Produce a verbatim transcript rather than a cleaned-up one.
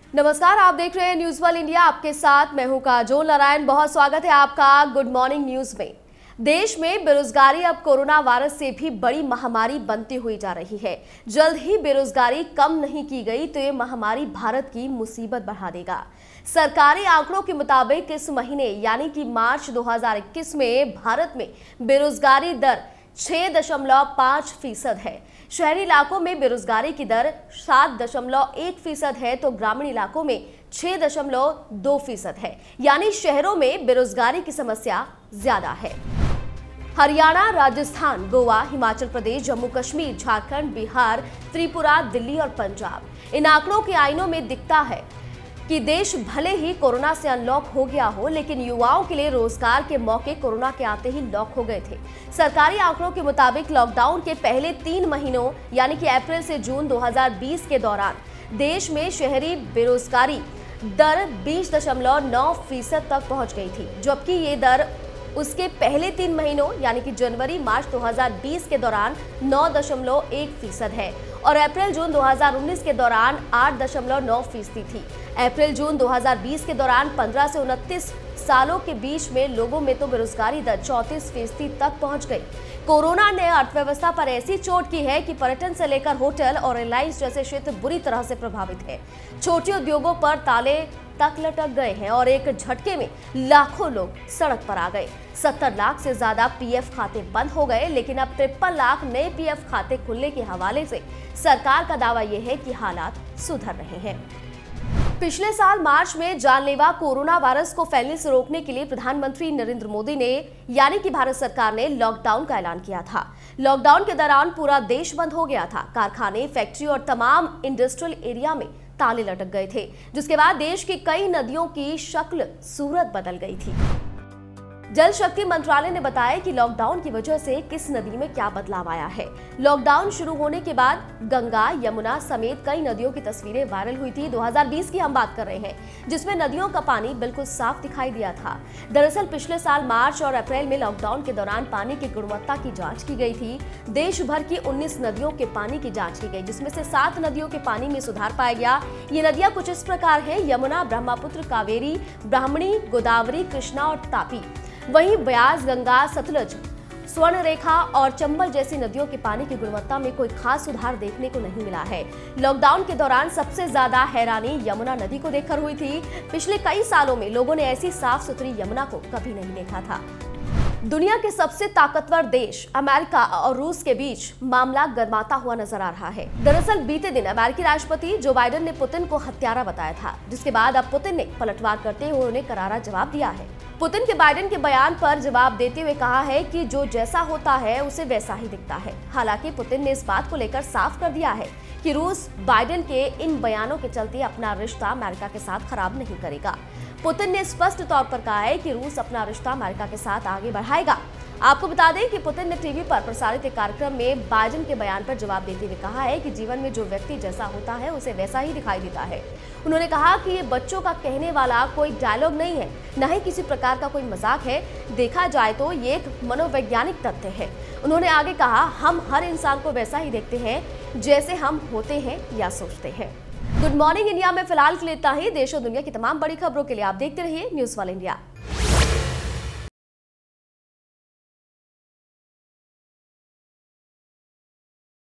नमस्कार, आप देख रहे हैं न्यूज वर्ल्ड इंडिया। आपके साथ मैं हूं काजोल नारायण। बहुत स्वागत है आपका गुड मॉर्निंग न्यूज में। देश में बेरोजगारी अब कोरोना वायरस से भी बड़ी महामारी बनती हुई जा रही है। जल्द ही बेरोजगारी कम नहीं की गई तो ये महामारी भारत की मुसीबत बढ़ा देगा। सरकारी आंकड़ों के मुताबिक इस महीने यानी कि मार्च दो हज़ार इक्कीस में भारत में बेरोजगारी दर छह दशमलव पाँच फीसद है। शहरी इलाकों में बेरोजगारी की दर सात दशमलव एक फीसद है तो ग्रामीण इलाकों में छह दशमलव दो फीसद है। यानी शहरों में बेरोजगारी की समस्या ज्यादा है। हरियाणा, राजस्थान, गोवा, हिमाचल प्रदेश, जम्मू कश्मीर, झारखंड, बिहार, त्रिपुरा, दिल्ली और पंजाब, इन आंकड़ों के आईनों में दिखता है कि देश भले ही कोरोना से अनलॉक हो गया हो, लेकिन युवाओं के लिए रोजगार के मौके कोरोना के आते ही लॉक हो गए थे। सरकारी आंकड़ों के मुताबिक लॉकडाउन के पहले तीन महीनों यानी कि अप्रैल से जून दो हज़ार बीस के दौरान देश में शहरी बेरोजगारी दर बीस दशमलव नौ फीसद तक पहुंच गई थी, जबकि ये दर उसके पहले तीन महीनों यानी कि जनवरी मार्च दो हज़ार बीस के दौरान नौ दशमलव एक फीसद है और अप्रैल जून दो हज़ार उन्नीस के दौरान आठ दशमलव नौ फीसदी थी। अप्रैल जून दो हज़ार बीस के दौरान पंद्रह से उनतीस सालों के बीच में लोगों में तो बेरोजगारी दर चौंतीस फीसदी तक पहुंच गई। कोरोना ने अर्थव्यवस्था पर ऐसी चोट की है कि पर्यटन से लेकर होटल और एयरलाइंस जैसे क्षेत्र बुरी तरह से प्रभावित है। छोटे उद्योगों पर ताले तक लटक गए हैं और एक झटके में लाखों लोग सड़क पर आ गए। सत्तर लाख से ज्यादा पीएफ खाते बंद हो गए, लेकिन अब तिरपन लाख नए पीएफ खाते खुलने के हवाले से सरकार का दावा यह है कि हालात सुधर रहे हैं। पिछले साल मार्च में जानलेवा कोरोना वायरस को फैलने से रोकने के लिए प्रधानमंत्री नरेंद्र मोदी ने यानी कि भारत सरकार ने लॉकडाउन का ऐलान किया था। लॉकडाउन के दौरान पूरा देश बंद हो गया था। कारखाने, फैक्ट्री और तमाम इंडस्ट्रियल एरिया में ताले लटक गए थे, जिसके बाद देश की कई नदियों की शक्ल सूरत बदल गई थी। जल शक्ति मंत्रालय ने बताया कि लॉकडाउन की वजह से किस नदी में क्या बदलाव आया है। लॉकडाउन शुरू होने के बाद गंगा, यमुना समेत कई नदियों की तस्वीरें वायरल हुई थी। दो हज़ार बीस की हम बात कर रहे हैं, जिसमें नदियों का पानी बिल्कुल साफ दिखाई दिया था। दरअसल पिछले साल मार्च और अप्रैल में लॉकडाउन के दौरान पानी की गुणवत्ता की जांच की गई थी। देश भर की उन्नीस नदियों के पानी की जांच की गई, जिसमें से सात नदियों के पानी में सुधार पाया गया। ये नदियां कुछ इस प्रकार है: यमुना, ब्रह्मपुत्र, कावेरी, ब्राह्मणी, गोदावरी, कृष्णा और तापी। वहीं ब्यास, गंगा, सतलुज, स्वर्णरेखा और चंबल जैसी नदियों के पानी की गुणवत्ता में कोई खास सुधार देखने को नहीं मिला है। लॉकडाउन के दौरान सबसे ज्यादा हैरानी यमुना नदी को देखकर हुई थी। पिछले कई सालों में लोगों ने ऐसी साफ सुथरी यमुना को कभी नहीं देखा था। दुनिया के सबसे ताकतवर देश अमेरिका और रूस के बीच मामला गर्माता हुआ नजर आ रहा है। दरअसल बीते दिन अमेरिकी राष्ट्रपति जो बाइडेन ने पुतिन को हत्यारा बताया था, जिसके बाद अब पुतिन ने पलटवार करते हुए उन्हें करारा जवाब दिया है। पुतिन के बाइडेन के बयान पर जवाब देते हुए कहा है कि जो जैसा होता है उसे वैसा ही दिखता है। हालांकि पुतिन ने इस बात को लेकर साफ कर दिया है कि रूस बाइडेन के इन बयानों के चलते अपना रिश्ता अमेरिका के साथ खराब नहीं करेगा। पुतिन ने स्पष्ट तौर पर कहा है कि रूस अपना रिश्ता अमेरिका के साथ आगे बढ़ाएगा। आपको बता दें कि पुतिन ने टीवी पर प्रसारित एक कार्यक्रम में बाइडेन के बयान पर जवाब देते हुए कहा है कि जीवन में जो व्यक्ति जैसा होता है उसे वैसा ही दिखाई देता है। उन्होंने कहा कि ये बच्चों का कहने वाला कोई डायलॉग नहीं है, न ही किसी प्रकार का कोई मजाक है। देखा जाए तो ये एक मनोवैज्ञानिक तथ्य है। उन्होंने आगे कहा, हम हर इंसान को वैसा ही देखते हैं जैसे हम होते हैं या सोचते हैं। गुड मॉर्निंग इंडिया में फिलहाल के लिए इतना ही। देश और दुनिया की तमाम बड़ी खबरों के लिए आप देखते रहिए न्यूज वर्ल्ड इंडिया।